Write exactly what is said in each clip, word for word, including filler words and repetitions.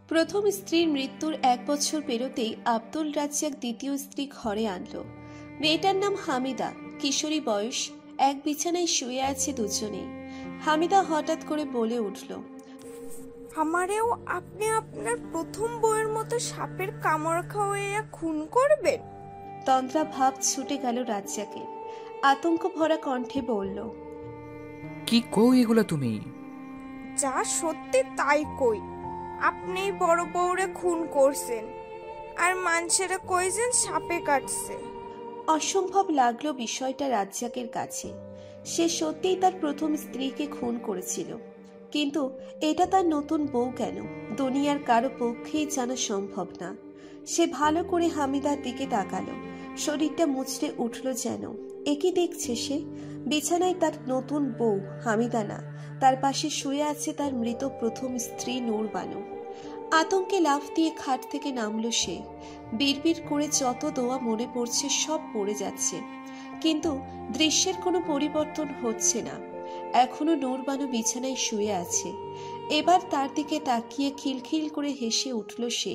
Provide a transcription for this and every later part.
প্রথম স্ত্রীর মৃত্যুর এক বছর পেরোতেই আব্দুল রাজ্জাক দ্বিতীয় স্ত্রী ঘরে আনলো। মেয়েটার নাম হামিদা, কিশোরী বয়স, এক বিছানায় শুয়ে আছে দুজনেই। হামিদা হঠাৎ করে বলে উঠল, আমারেও আপনি আপনার প্রথম বউয়ের মতো সাপের কামড় খাওয়াইয়া খুন করবেন? তন্দ্রা ভাব ছুটে গেল রাজ্জাকের। আতঙ্ক ভরা কণ্ঠে বলল, কি কও এগুলো তুমি? যা সত্যি তাই কই। আপনি বড় বউরে খুন করছেন আর মানুষেরা কইছেন সাপে কাটছে। অসম্ভব লাগলো বিষয়টা রাজ্জাকের কাছে। সে সত্যিই তার প্রথম স্ত্রীকে খুন করেছিল, কিন্তু এটা তার নতুন বউ কেন দুনিয়ার কারো পক্ষেই জানা সম্ভব না। সে ভালো করে হামিদার দিকে তাকালো, শরীরটা মুচড়ে উঠল যেন। একই দেখছে সে, বিছানায় তার নতুন বউ হামিদা না, তার পাশে শুয়ে আছে তার মৃত প্রথম স্ত্রী নূরবানু। আতঙ্কে লাফ দিয়ে খাট থেকে নামলো সে। বিড়বিড় করে যত দোয়া মনে পড়ছে সব পড়ে যাচ্ছে, কিন্তু দৃশ্যের কোনো পরিবর্তন হচ্ছে না। এখনো নূরবানু বিছানায় শুয়ে আছে। এবার তার দিকে তাকিয়ে খিলখিল করে হেসে উঠল সে।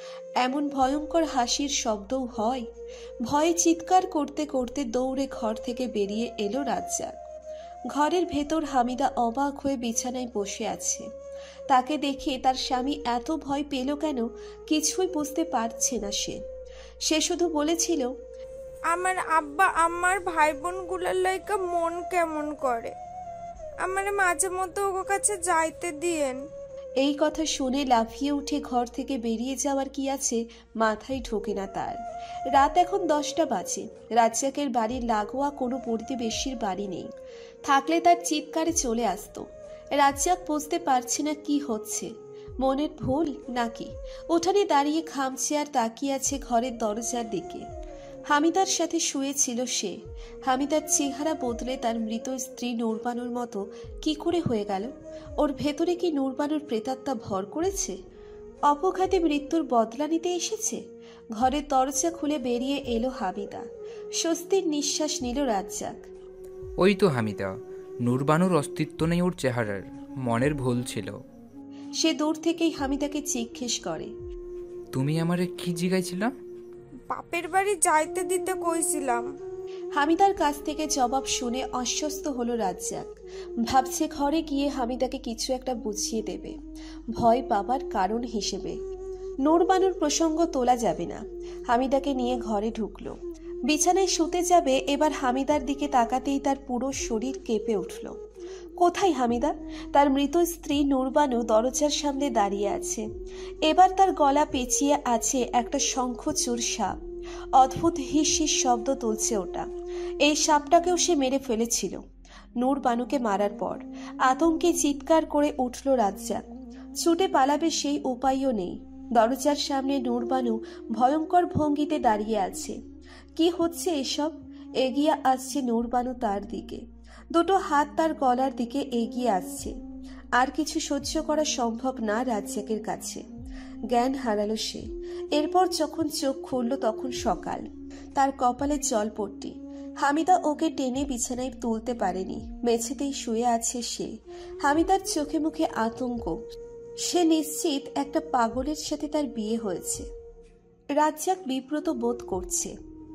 এমন ভয়ঙ্কর হাসির শব্দও হয়। ভয়ে চিৎকার করতে করতে দৌড়ে ঘর থেকে বেরিয়ে এলো রাজ্জাক। ঘরের ভেতর হামিদা অবাক হয়ে বিছানায় বসে আছে। তাকে দেখে তার স্বামী এত ভয় পেল কেন কিছুই বুঝতে পারছে না সে। সে শুধু বলেছিল, আমার আব্বা আমার ভাই বোন গুলার লাইকা মন কেমন করে, আমার মাঝে মধ্যে ওর কাছে যাইতে দিয়েন। এই কথা শুনে লাফিয়ে উঠে ঘর থেকে বেরিয়ে যাওয়ার কি আছে মাথায় ঢোকে না তার। রাত এখন দশটা বাজে। রাজ্জাকের বাড়ির লাগোয়া কোনো প্রতিবেশীর বাড়ি নেই, থাকলে তার চিৎকারে চলে আসতো। রাজ্জাক বুঝতে পারছে না কি হচ্ছে, মনের ভুল নাকি। উঠানে দাঁড়িয়ে খামছে আর তাকিয়ে আছে ঘরের দরজার দিকে। হামিদার সাথে শুয়েছিল সে। হামিদার চেহারা বদলে তার মৃত স্ত্রী নূরবানুর মতো কি করে হয়ে গেল? ওর ভেতরে কি নূরবানুর প্রেতাত্মা ভর করেছে? অপঘাতে মৃত্যুর বদলা নিতে এসেছে? ঘরের দরজা খুলে বেরিয়ে এলো হামিদা। স্বস্তির নিঃশ্বাস নিল রাজ্জাক। ওই তো হামিদা, নূরবানুর অস্তিত্ব নেই ওর চেহারার, মনের ভুল ছিল। সে দূর থেকেই হামিদাকে জিজ্ঞেস করে, তুমি আমারে কি জিগাইছিলা? বাপের বাড়ি যাইতে দিতে কইছিলাম। হামিদার কাছ থেকে জবাব শুনে অস্বস্ত হলো রাজ্জাক। ভাবছে ঘরে গিয়ে হামিদাকে কিছু একটা বুঝিয়ে দেবে, ভয় পাবার কারণ হিসেবে। নূরবানুর প্রসঙ্গ তোলা যাবে না। হামিদাকে নিয়ে ঘরে ঢুকলো। বিছানায় শুতে যাবে, এবার হামিদার দিকে তাকাতেই তার পুরো শরীর কেঁপে উঠল। কোথায় হামিদা? তার মৃত স্ত্রী নূরবানু দরজার সামনে দাঁড়িয়ে আছে। এবার তার গলা পেঁচিয়ে আছে একটা শঙ্খচূড় সাপ। অদ্ভুত হিস হিস শব্দ তুলছে ওটা। এই সাপটাকেও সে মেরে ফেলেছিল নূরবানুকে মারার পর। আতঙ্কে চিৎকার করে উঠল রাজ্জাক। ছুটে পালাবে সেই উপায়ও নেই। দরজার সামনে নূরবানু ভয়ঙ্কর ভঙ্গিতে দাঁড়িয়ে আছে। কি হচ্ছে এসব? এগিয়ে আসছে নূরবানু তার দিকে, দুটো হাত তার গলার দিকে এগিয়ে আসছে। আর কিছু সহ্য করা সম্ভব না রাজ্জাকের কাছে। জ্ঞান হারালো সে। এরপর যখন চোখ খুলল তখন সকাল। তার কপালে জলপট্টি। হামিদা ওকে টেনে বিছানায় তুলতে পারেনি, মেঝেতেই শুয়ে আছে সে। হামিদার চোখে মুখে আতঙ্ক। সে নিশ্চিত একটা পাগলের সাথে তার বিয়ে হয়েছে। রাজ্জাক বিব্রত বোধ করছে।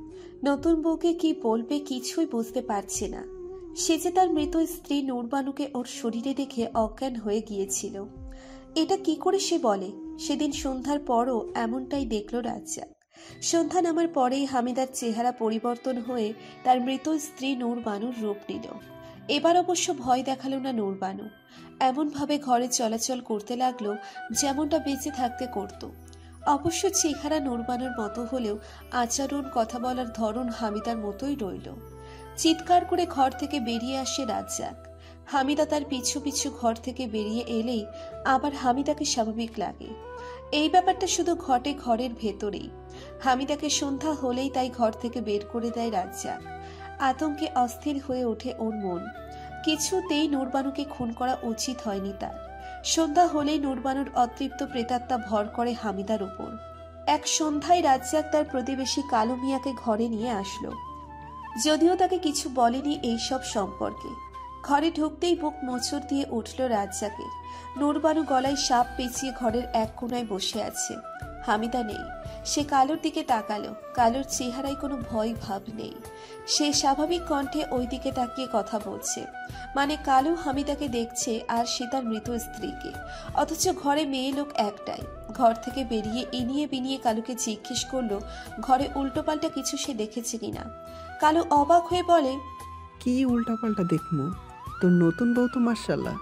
নতুন বউকে কি বলবে কিছুই বুঝতে পারছে না। সে যে তার মৃত স্ত্রী নূরবানুকে ওর শরীরে দেখে অজ্ঞান হয়ে গিয়েছিল। এটা কি করে সে বলে? সেদিন সন্ধ্যার পরও এমনটাই দেখল রাজ্জাক। সন্ধ্যা নামার পরেই হামিদার চেহারা পরিবর্তন হয়ে তার মৃত স্ত্রী নূরবানুর রূপ নিল। এবার অবশ্য ভয় দেখালো না নূরবানু। এমনভাবে ঘরে চলাচল করতে লাগলো যেমনটা বেঁচে থাকতে করত। অবশ্য চেহারা নূরবানুর মতো হলেও আচরণ, কথা বলার ধরন হামিদার মতোই রইল। চিৎকার করে ঘর থেকে বেরিয়ে আসে রাজ্জাক। হামিদা তার পিছু পিছু ঘর থেকে বেরিয়ে এলেই আবার হামিদাকে স্বাভাবিক লাগে। এই ব্যাপারটা শুধু ঘটে ঘরের ভেতরেই। হামিদাকে সন্ধ্যা হলেই তাই ঘর থেকে বের করে দেয় রাজ্জাক। আতঙ্কে অস্থির হয়ে ওঠে ওর মন। কিছুতেই নূরবানুকে খুন করা উচিত হয়নি তার। সন্ধ্যা হলেই নূরবানুর অতৃপ্ত প্রেতাত্মা ভর করে হামিদার উপর। এক সন্ধ্যায় রাজ্জাক তার প্রতিবেশী কালু মিয়াকে ঘরে নিয়ে আসলো। যদিও তাকে কিছু বলেনি এইসব সম্পর্কে। ঘরে ঢুকতেই বুক মোচড় দিয়ে উঠল রাজ্জাকের। নূরবানু গলায় সাপ পেঁচিয়ে ঘরের এক কোনায় বসে আছে। হামিদা নেই। সে কালোর দিকে তাকালো। কালোর চেহারায় কোনো ভয় ভাব নেই। সে স্বাভাবিক কণ্ঠে ওই দিকে তাকিয়ে কথা বলছে, মানে কালো হামিদাকে দেখছে আর সে তার মৃত স্ত্রীকে। অথচ ঘরে মেয়ে লোক একটাই। ঘর থেকে বেরিয়ে ইনিয়ে বিনিয়ে কালুকে জিজ্ঞেস করলো ঘরে উল্টোপাল্টা কিছু সে দেখেছে কিনা। কালু অবাক হয়ে বলে, কি উল্টাপাল্টা দেখবো? তোর নতুন বউ তো মাশাআল্লাহ।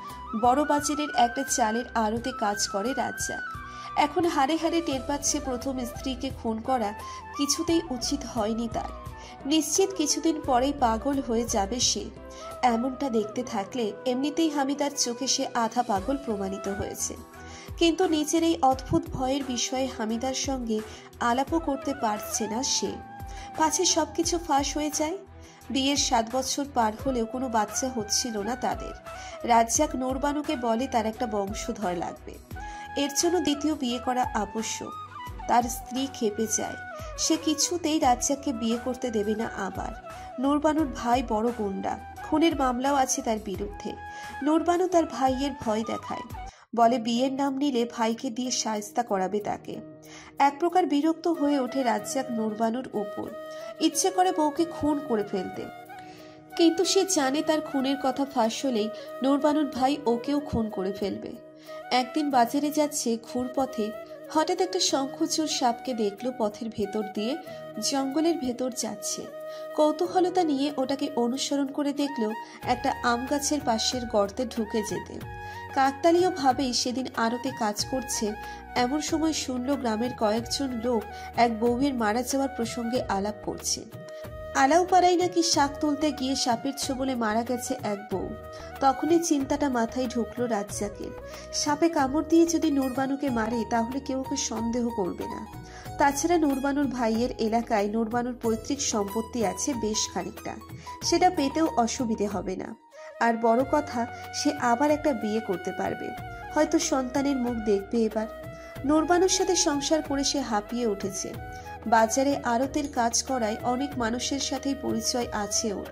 বড় বাজারের একটা চালের আড়তে কাজ করে রাজ্জাক। এখন হাড়ে হাড়ে টের পাচ্ছে প্রথম স্ত্রীকে খুন করা কিছুতেই উচিত হয়নি তার। নিশ্চিত কিছুদিন পরেই পাগল হয়ে যাবে সে। এমনটা দেখতে থাকলে এমনিতেই হামিদার চোখে সে আধা পাগল প্রমাণিত হয়েছে। কিন্তু নিজের এই অদ্ভুত ভয়ের বিষয়ে হামিদার সঙ্গে আলাপও করতে পারছে না সে। পাছে সবকিছু ফাঁস হয়ে যায়। বিয়ের সাত বছর পার হলেও কোনো বাচ্চা হচ্ছিল না তাদের। রাজ্জাক নূরবানুকে বলে তার একটা বংশধর লাগবে, এর জন্য দ্বিতীয় বিয়ে করা আবশ্যক। তার স্ত্রী খেপে যায়। সে কিছুতেই রাজ্জাককে বিয়ে করতে দেবে না আবার। নূরবানুর ভাই বড় গুন্ডা, খুনের মামলাও আছে তার বিরুদ্ধে। নূরবানু তার ভাইয়ের ভয় দেখায়, বলে বিয়ের নাম নিলে ভাইকে দিয়ে শায়েস্তা করাবে তাকে। এক প্রকার বিরক্ত হয়ে ওঠে রাজ্জাক নূরবানুর উপর। ইচ্ছে করে বউকে খুন করে ফেলতে, কিন্তু সে জানে তার খুনের কথা ফাঁস হলেই নূরবানুর ভাই ওকেও খুন করে ফেলবে। একদিন বাজারে যাচ্ছে, ঘুরপথে হঠাৎ একটা শঙ্খচূড় সাপকে দেখলো পথের ভেতর দিয়ে জঙ্গলের ভেতর যাচ্ছে। কৌতূহলতা নিয়ে ওটাকে অনুসরণ করে দেখলো একটা আম গাছের পাশের গর্তে ঢুকে যেতে। কাকতালীয় ভাবেই সেদিন আড়তে কাজ করছে এমন সময় শুনল গ্রামের কয়েকজন লোক এক বউয়ের মারা যাওয়ার প্রসঙ্গে আলাপ করছে। আলাউপাড়ায় নাকি শাক তুলতে গিয়ে সাপের ছোবলে মারা গেছে এক বউ। তখনই চিন্তাটা মাথায় ঢুকলো রাজ্জাকের। সাপে কামড় দিয়ে যদি নূরবানুকে মারে তাহলে কেউ ওকে সন্দেহ করবে না। তাছাড়া নূরবানুর ভাইয়ের এলাকায় নূরবানুর পৈতৃক সম্পত্তি আছে বেশ খানিকটা, সেটা পেতেও অসুবিধে হবে না। আর বড় কথা, সে আবার একটা বিয়ে করতে পারবে, হয়তো সন্তানের মুখ দেখবে এবার। নূরবানুর সাথে সংসার করে সে হাঁপিয়ে উঠেছে। বাজারে আড়তের কাজ করায় অনেক মানুষের সাথেই পরিচয় আছে ওর।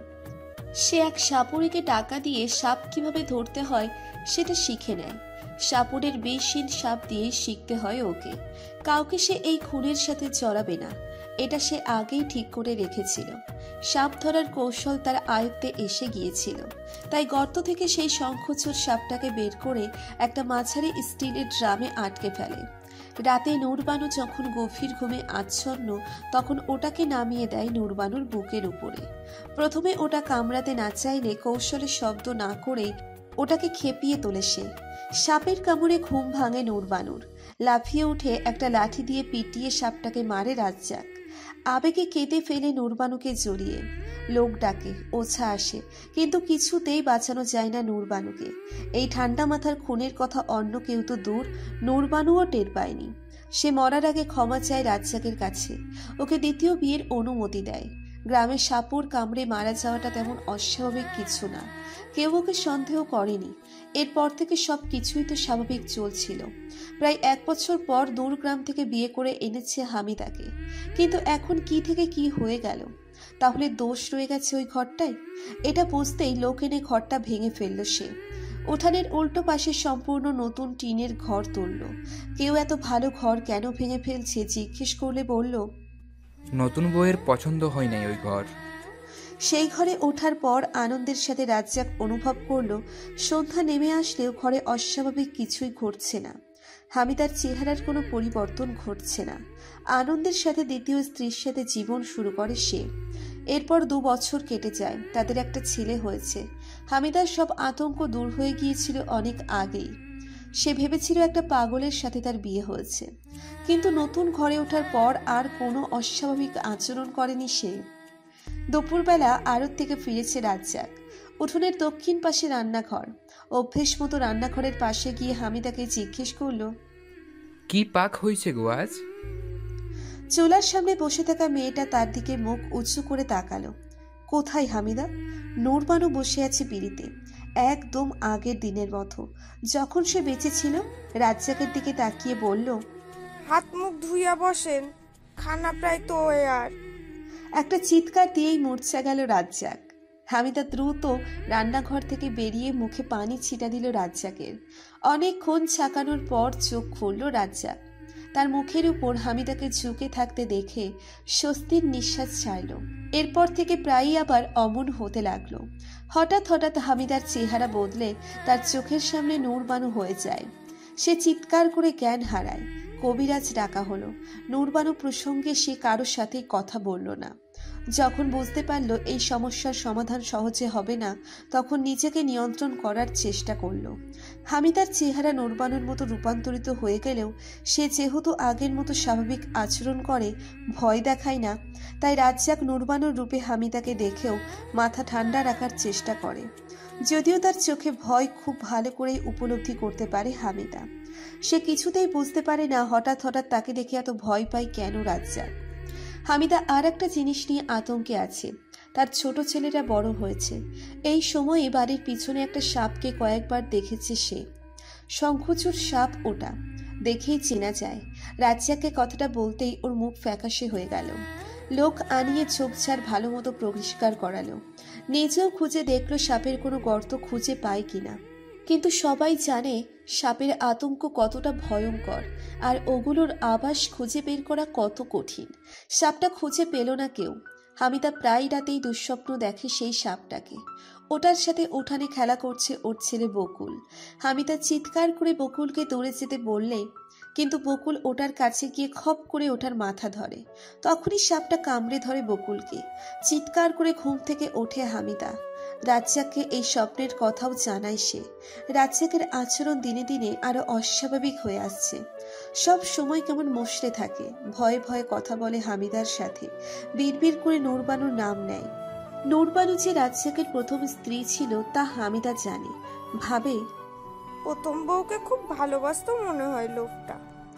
সে এক সাপুড়িকে টাকা দিয়ে সাপ কিভাবে ধরতে হয় সেটা শিখে নেয়। সাপুরের বিষহীন সাপ দিয়েই শিখতে হয় ওকে। কাউকে সে এই খুনের সাথে জড়াবে না, এটা সে আগেই ঠিক করে রেখেছিল। সাপ ধরার কৌশল তার আয়ত্তে এসে গিয়েছিল। তাই গর্ত থেকে সেই শঙ্খচূড় সাপটাকে বের করে একটা মাঝারি স্টিলের ড্রামে আটকে ফেলে। রাতে নূরবানু যখন গভীর ঘুমে আচ্ছন্ন, তখন ওটাকে নামিয়ে দেয় নূরবানুর বুকের উপরে। প্রথমে ওটা কামড়াতে না চাইলে কৌশলে শব্দ না করেই ওটাকে খেপিয়ে তোলে সে। সাপের কামড়ে ঘুম ভাঙে নূরবানুর। লাফিয়ে উঠে একটা লাঠি দিয়ে পিটিয়ে সাপটাকে মারে রাজ্জাক। আবেগে কেঁদে ফেলে নূরবানুকে জড়িয়ে। লোক ডাকে, ওঝা আসে, কিন্তু কিছুতেই বাঁচানো যায় না নূরবানুকে। এই ঠান্ডা মাথার খুনের কথা অন্য কেউ তো দূর, নূরবানুও টের পায়নি। সে মরার আগে ক্ষমা চায় রাজ্জাকের কাছে, ওকে দ্বিতীয় বিয়ের অনুমতি দেয়। গ্রামে সাপুর কামড়ে মারা যাওয়াটা তেমন অস্বাভাবিক কিছু না, কেউ ওকে সন্দেহ করেনি। এরপর থেকে সব কিছুই তো স্বাভাবিক চলছিল। প্রায় এক বছর পর দূর গ্রাম থেকে বিয়ে করে এনেছে হামিদাকে। কিন্তু এখন কি থেকে কি হয়ে গেল? তাহলে দোষ রয়ে গেছে ওই ঘরটায়? এটা বুঝতেই লোক এনে ঘরটা ভেঙে ফেলল সে। উঠানের উল্টো পাশে সম্পূর্ণ নতুন টিনের ঘর তুলল। কেউ এত ভালো ঘর কেন ভেঙে ফেলছে জিজ্ঞেস করলে বলল, নতুন বউয়ের পছন্দ হয় নাই ওই ঘর। সেই ঘরে ওঠার পর আনন্দের সাথে রাজ্জাক অনুভব করল সন্ধ্যা নেমে আসলেও ঘরে অস্বাভাবিক কিছুই ঘটছে না। হামিদার চেহারার কোনো পরিবর্তন ঘটছে না। আনন্দের সাথে দ্বিতীয় স্ত্রীর সাথে জীবন শুরু করে সে। এরপর দু বছর কেটে যায়, তাদের একটা ছেলে হয়েছে। হামিদার সব আতঙ্ক দূর হয়ে গিয়েছিল অনেক আগেই। সে ভেবেছিল একটা পাগলের সাথে তার বিয়ে হয়েছে, কিন্তু নতুন ঘরে ওঠার পর আর কোনো অস্বাভাবিক আচরণ করেনি সে। দুপুরবেলা আড়ত থেকে ফিরেছে রাজ্জাক। উঠোনের দক্ষিণ পাশে রান্নাঘর। অভ্যেস মতো রান্নাঘরের পাশে গিয়ে হামিদাকে জিজ্ঞেস করল, কি পাক হয়েছে গো আজ? চুলার সামনে বসে থাকা মেয়েটা তার দিকে মুখ উঁচু করে তাকালো। কোথায় হামিদা? নূরবানু বসে আছে পিড়িতে, একদম আগের দিনের মতো যখন সে বেঁচে ছিল। রাজ্জাকের দিকে তাকিয়ে বলল, হাত মুখ ধুইয়া বসেন, খানা প্রায় তো আর। একটা চিৎকার দিয়েই মূর্ছা গেল রাজ্জাক। হামিদা দ্রুত রান্নাঘর থেকে বেরিয়ে মুখে পানি ছিটা দিল রাজ্জাকের। অনেকক্ষণ ছাকানোর পর চোখ খুলল রাজ্জাক। তার মুখের উপর হামিদাকে ঝুঁকে থাকতে দেখে স্বস্তির নিঃশ্বাস ছাড়ল। এরপর থেকে প্রায়ই আবার অমন হতে লাগলো। হঠাৎ হঠাৎ হামিদার চেহারা বদলে তার চোখের সামনে নূরবানু হয়ে যায়। সে চিৎকার করে জ্ঞান হারায়। কবিরাজ ডাকা হলো। নূরবানু প্রসঙ্গে সে কারোর সাথেই কথা বলল না। যখন বুঝতে পারল এই সমস্যার সমাধান সহজে হবে না, তখন নিজেকে নিয়ন্ত্রণ করার চেষ্টা করল। হামিদার চেহারা নূরবানুর মতো রূপান্তরিত হয়ে গেলেও সে যেহেতু আগের মতো স্বাভাবিক আচরণ করে, ভয় দেখায় না, তাই রাজ্জাক নূরবানুর রূপে হামিদাকে দেখেও মাথা ঠান্ডা রাখার চেষ্টা করে। যদিও তার চোখে ভয় খুব ভালো করেই উপলব্ধি করতে পারে হামিদা। সে কিছুতেই বুঝতে পারে না হঠাৎ হঠাৎ তাকে দেখে এত ভয় পায় কেন রাজ্জাক। হামিদা আর একটা জিনিস নিয়ে আতঙ্কে আছে। তার ছোট ছেলেরা বড় হয়েছে। এই সময়ে বাড়ির পিছনে একটা সাপকে কয়েকবার দেখেছে সে। শঙ্খচূড় সাপ ওটা, দেখেই চেনা যায়। রাজ্জাককে কথাটা বলতেই ওর মুখ ফ্যাকাশে হয়ে গেল। লোক আনিয়ে ঝোপঝাড় ভালো মতো পরিষ্কার করালো। নিজেও খুঁজে দেখলো সাপের কোনো গর্ত খুঁজে পায় কিনা। কিন্তু সবাই জানে সাপের আতঙ্ক কতটা ভয়ঙ্কর, আর ওগুলোর আবাস খুঁজে বের করা কত কঠিন। সাপটা খুঁজে পেল না কেউ। হামিদা প্রায় রাতেই দুঃস্বপ্ন দেখে সেই সাপটাকে। ওটার সাথে উঠানে খেলা করছে ওর ছেলে বকুল। হামিদা চিৎকার করে বকুলকে দৌড়ে যেতে বললে, কিন্তু বকুল ওটার কাছে গিয়ে খপ করে ওটার মাথা ধরে। তখনই সাপটা কামড়ে ধরে বকুলকে। চিৎকার করে ঘুম থেকে ওঠে হামিদা। রাজ্জাককে এই স্বপ্নের কথাও জানায় সে। রাজ্জাকের আচরণ দিনে দিনে আরো অস্বাভাবিক হয়ে আসছে। সব সময় কেমন মুষড়ে থাকে, ভয়ে ভয়ে কথা বলে হামিদার সাথে। বিড়বিড় করে নূরবানুর নাম নেয়। নূরবানু যে রাজ্জাকের প্রথম স্ত্রী ছিল তা হামিদা জানে। ভাবে, প্রথম বউকে খুব ভালোবাসতো মনে হয় লোকটা।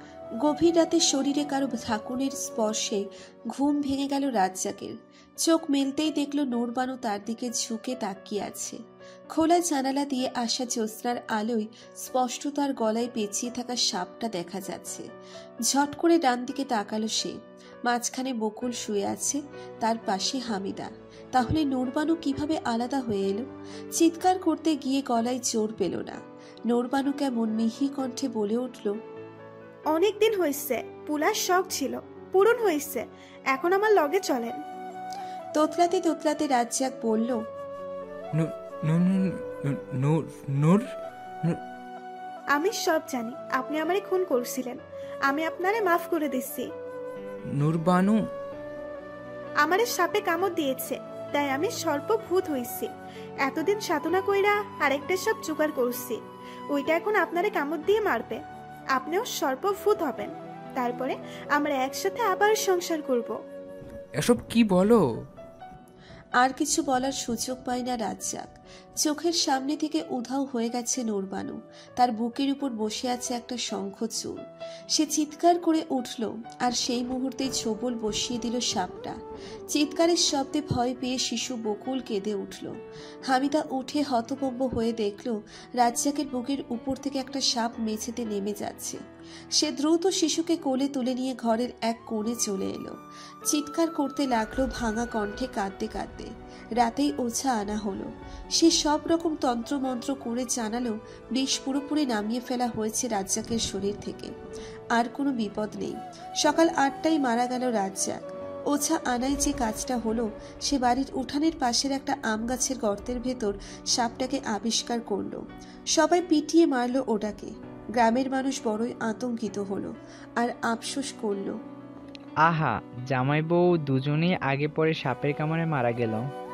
গভীর রাতে শরীরে কারো ঝাঁকুনির স্পর্শে ঘুম ভেঙে গেল রাজ্জাকের। চোখ মেলতেই দেখল নূরবানু তার দিকে ঝুঁকে তাকিয়ে আছে। খোলা জানালা দিয়ে আসা জ্যোৎস্নার আলোয় স্পষ্ট তার গলায় পেঁচিয়ে থাকা সাপটা দেখা যাচ্ছে। ঝট করে ডান দিকে তাকালো সে। মাঝখানে বকুল শুয়ে আছে, তার পাশে হামিদা। তাহলে নূরবানু কিভাবে আলাদা হয়ে এলো? চিৎকার করতে গিয়ে গলায় জোর পেল না। নূরবানু কেমন মিহি কণ্ঠে বলে উঠল, অনেক দিন হয়েছে, পুলার শখ ছিল, পূরণ হয়েছে, এখন আমার লগে চলেন। তোতলাতে তোতলাতে রাজ্জাক বলল, আমি সব জানি, আপনি আমারে খুন করছিলেন, আমি আপনারে মাফ করে দিচ্ছি। নূরবানু আমারে সাপে কামড় দিয়েছে, তাই আমি সর্বভূত হইছি। এতদিন সাধনা কইরা আরেকটা সাপ জোগাড় করছি, ওইটা এখন আপনারে কামড় দিয়ে মারবে। আপনিও সর্বভূত হবেন, তারপরে আমরা একসাথে আবার সংসার করব। এসব কি বলো? আর কিছু বলার সুযোগ পায় না রাজ্জাক। চোখের সামনে থেকে উধাও হয়ে গেছে নূরবানু। তার বুকের উপর বসে আছে একটা শঙ্খচূড়। সে চিৎকার করে উঠল, আর সেই মুহূর্তেই ছোবল বসিয়ে দিল সাপটা। চিৎকারের শব্দে ভয় পেয়ে শিশু বকুল কেঁদে উঠল। হামিদা উঠে হতভম্ব হয়ে দেখল রাজ্জাকের বুকের উপর থেকে একটা সাপ মেঝেতে নেমে যাচ্ছে। সে দ্রুত শিশুকে কোলে তুলে নিয়ে ঘরের এক কোণে চলে এলো। চিৎকার করতে লাগলো ভাঙা কণ্ঠে, কাঁদতে কাঁদতে। রাতেই ওঝা আনা হলো। সে সব রকম তন্ত্রমন্ত্র করে জানালো বিষ পুরোপুরি নামিয়ে ফেলা হয়েছে রাজ্জাকের শরীর থেকে। আর কোনো বিপদ নেই। সকাল আটটায় মারা গেল রাজ্জাক। ওঝা আনায় যে কাজটা হলো, সে বাড়ির উঠানের পাশের একটা আম গাছের গর্তের ভেতর সাপটাকে আবিষ্কার করলো। সবাই পিটিয়ে মারলো ওটাকে। গ্রামের মানুষ বড়ই আতঙ্কিত হলো আর আফসোস করলো, আহা, জামাই বউ দুজনেই আগে পরে সাপের কামড়ে মারা গেল।